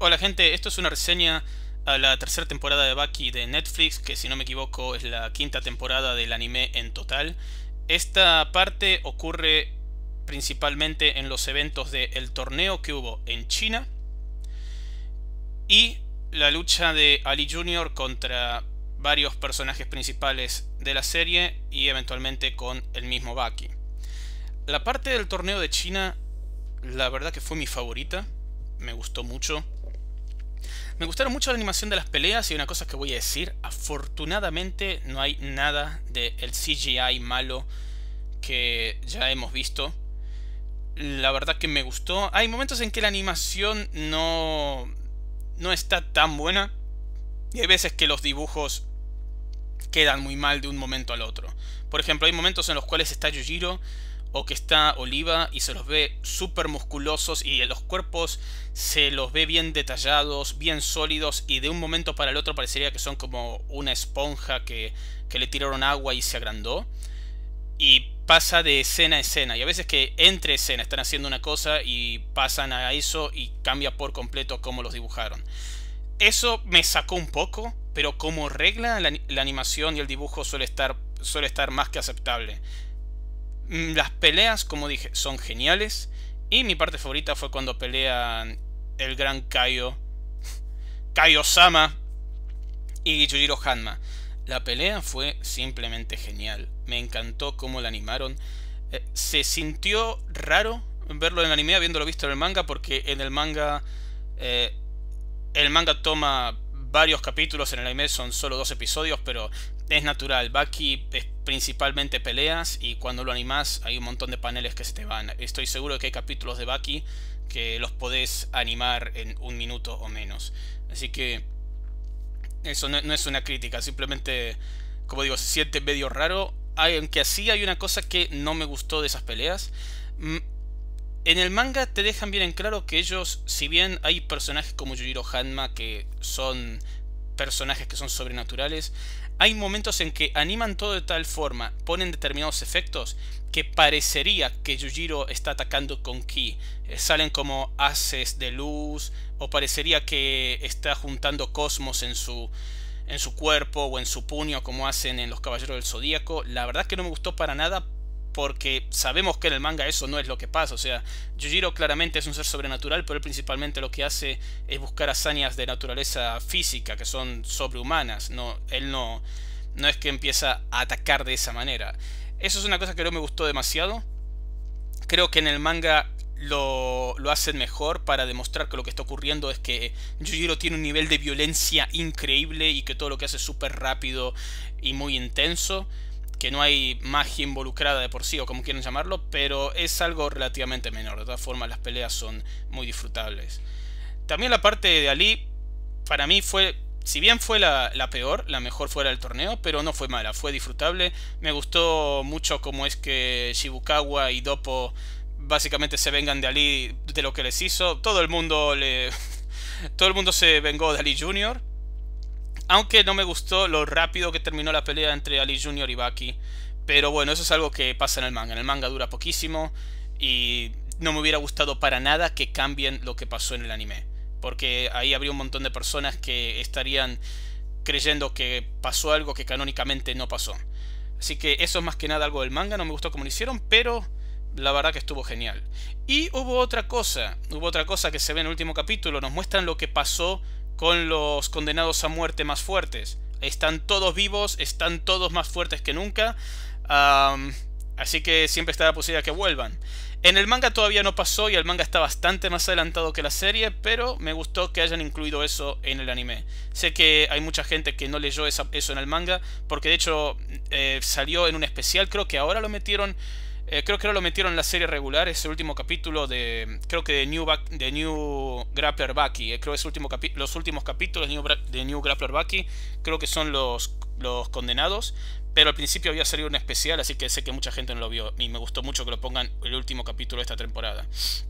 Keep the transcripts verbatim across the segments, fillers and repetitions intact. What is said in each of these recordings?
Hola gente, esto es una reseña a la tercera temporada de Baki de Netflix, que si no me equivoco es la quinta temporada del anime en total. Esta parte ocurre principalmente en los eventos del torneo que hubo en China y la lucha de Ali junior contra varios personajes principales de la serie y eventualmente con el mismo Baki. La parte del torneo de China, la verdad que fue mi favorita, me gustó mucho. Me gustaron mucho la animación de las peleas y una cosa que voy a decir, afortunadamente no hay nada del C G I malo que ya hemos visto. La verdad que me gustó. Hay momentos en que la animación no, no está tan buena y hay veces que los dibujos quedan muy mal de un momento al otro. Por ejemplo, hay momentos en los cuales está Yujiro o que está Oliva y se los ve súper musculosos y los cuerpos se los ve bien detallados, bien sólidos, y de un momento para el otro parecería que son como una esponja que, que le tiraron agua y se agrandó. Y pasa de escena a escena, y a veces que entre escena están haciendo una cosa y pasan a eso y cambia por completo cómo los dibujaron. Eso me sacó un poco, pero como regla la, la animación y el dibujo suele estar, suele estar más que aceptable. Las peleas, como dije, son geniales. Y mi parte favorita fue cuando pelean el gran Kaio, Kaio-sama y Yujiro Hanma. La pelea fue simplemente genial. Me encantó cómo la animaron. Eh, se sintió raro verlo en el anime habiéndolo visto en el manga, porque en el manga eh, el manga toma varios capítulos, en el anime son solo dos episodios, pero es natural. Baki es principalmente peleas y cuando lo animás hay un montón de paneles que se te van. Estoy seguro de que hay capítulos de Baki que los podés animar en un minuto o menos. Así que eso no, no es una crítica, simplemente, como digo, se siente medio raro. Hay, aunque así hay una cosa que no me gustó de esas peleas. En el manga te dejan bien en claro que ellos, si bien hay personajes como Yujiro Hanma que son personajes que son sobrenaturales, hay momentos en que animan todo de tal forma, ponen determinados efectos, que parecería que Yujiro está atacando con ki. Eh, salen como haces de luz, o parecería que está juntando cosmos en su, en su cuerpo o en su puño, como hacen en los Caballeros del Zodíaco. La verdad es que no me gustó para nada, porque sabemos que en el manga eso no es lo que pasa. O sea, Yujiro claramente es un ser sobrenatural, pero él principalmente lo que hace es buscar hazañas de naturaleza física, que son sobrehumanas. No, él no, no es que empieza a atacar de esa manera. Eso es una cosa que no me gustó demasiado. Creo que en el manga lo, lo hacen mejor para demostrar que lo que está ocurriendo es que Yujiro tiene un nivel de violencia increíble y que todo lo que hace es súper rápido y muy intenso, que no hay magia involucrada de por sí, o como quieran llamarlo, pero es algo relativamente menor. De todas formas, las peleas son muy disfrutables. También la parte de Ali, para mí fue, si bien fue la, la peor, la mejor fuera del torneo, pero no fue mala, fue disfrutable. Me gustó mucho cómo es que Shibukawa y Doppo básicamente se vengan de Ali, de lo que les hizo. Todo el mundo le... todo el mundo se vengó de Ali junior Aunque no me gustó lo rápido que terminó la pelea entre Ali junior y Baki. Pero bueno, eso es algo que pasa en el manga. En el manga dura poquísimo y no me hubiera gustado para nada que cambien lo que pasó en el anime, porque ahí habría un montón de personas que estarían creyendo que pasó algo que canónicamente no pasó. Así que eso es más que nada algo del manga. No me gustó cómo lo hicieron, pero la verdad que estuvo genial. Y hubo otra cosa. Hubo otra cosa que se ve en el último capítulo. Nos muestran lo que pasó con los condenados a muerte más fuertes. Están todos vivos, están todos más fuertes que nunca. Um, así que siempre está la posibilidad de que vuelvan. En el manga todavía no pasó y el manga está bastante más adelantado que la serie, pero me gustó que hayan incluido eso en el anime. Sé que hay mucha gente que no leyó esa, eso en el manga, porque de hecho eh, salió en un especial. Creo que ahora lo metieron... Eh, creo que ahora lo metieron en la serie regular, ese último capítulo de... Creo que de New, Back, de New Grappler Baki. Eh, creo que es último los últimos capítulos de New, de New Grappler Baki. Creo que son los, los condenados. Pero al principio había salido un especial, así que sé que mucha gente no lo vio. Y me gustó mucho que lo pongan el último capítulo de esta temporada.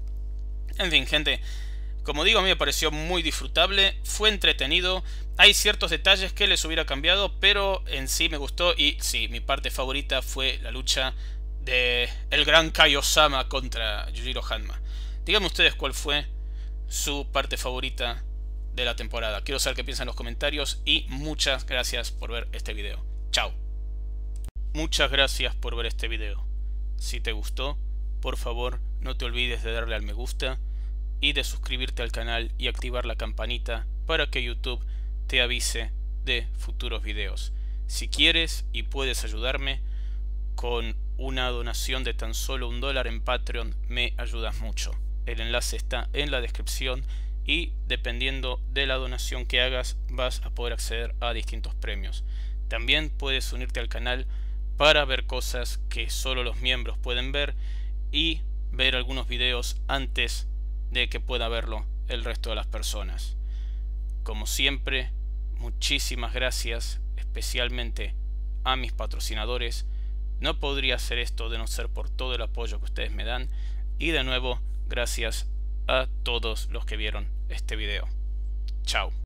En fin, gente, como digo, a mí me pareció muy disfrutable. Fue entretenido. Hay ciertos detalles que les hubiera cambiado, pero en sí me gustó. Y sí, mi parte favorita fue la lucha de el gran Kaio-sama contra Yujiro Hanma. Díganme ustedes cuál fue su parte favorita de la temporada. Quiero saber qué piensan en los comentarios y muchas gracias por ver este video. Chao. Muchas gracias por ver este video. Si te gustó, por favor no te olvides de darle al me gusta y de suscribirte al canal y activar la campanita para que YouTube te avise de futuros videos. Si quieres y puedes ayudarme con una donación de tan solo un dólar en Patreon, me ayudas mucho. El enlace está en la descripción y dependiendo de la donación que hagas vas a poder acceder a distintos premios. También puedes unirte al canal para ver cosas que solo los miembros pueden ver y ver algunos videos antes de que pueda verlo el resto de las personas. Como siempre, muchísimas gracias, especialmente a mis patrocinadores. No podría hacer esto de no ser por todo el apoyo que ustedes me dan. Y de nuevo, gracias a todos los que vieron este video. Chao.